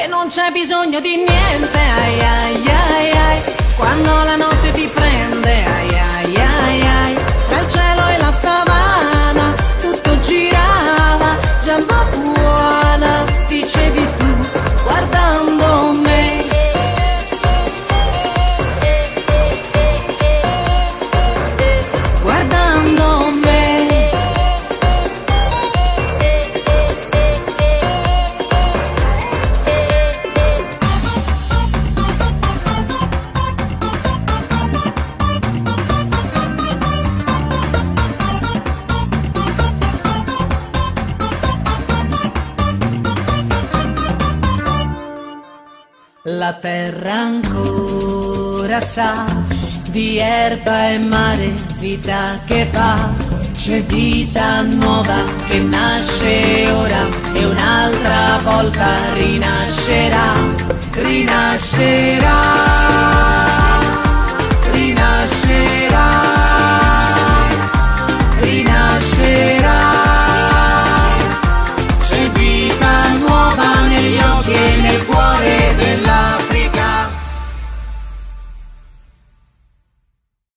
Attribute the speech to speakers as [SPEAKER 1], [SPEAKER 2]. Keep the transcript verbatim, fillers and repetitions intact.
[SPEAKER 1] e non c'è bisogno di niente, ai ai ai ai, quando la notte ti prende, ai ai ai ai, tra il cielo e la savana tutto girava, giamba buona, dicevi tu, guardando me. Guardando me. La terra ancora sa di erba e mare, vita che va, c'è vita nuova che nasce ora e un'altra volta rinascerà, rinascerà.